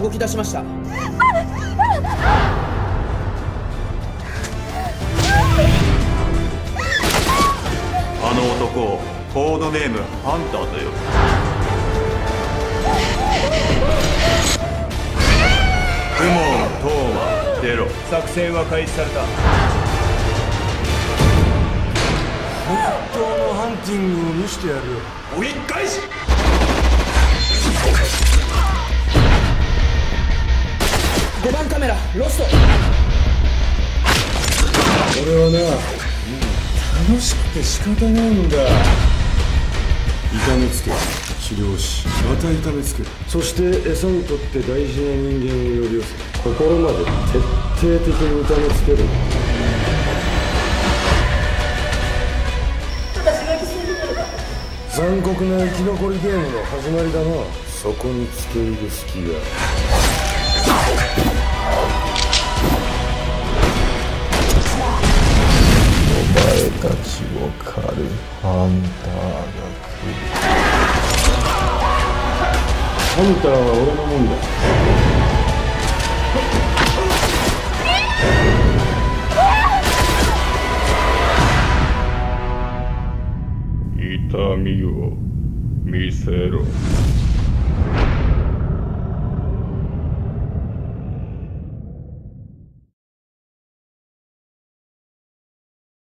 動き出しました。 あの男をコードネームハンターと呼ぶ。クモン、トーマ、出ろ。作戦は開始された。 本当のハンティングを見せてやるよ。 追い返し。 5番カメラロスト。 俺はな、楽しくて仕方ないんだ。痛めつけ、治療し、また痛めつける。そして餌にとって大事な人間を呼び寄せ、心まで徹底的に痛めつける。残酷な生き残りゲームの始まりだな。そこにつけ入る隙が。お前たちを狩るハンターが来る。ハンターは俺のもんだ。 痛みを見せろ。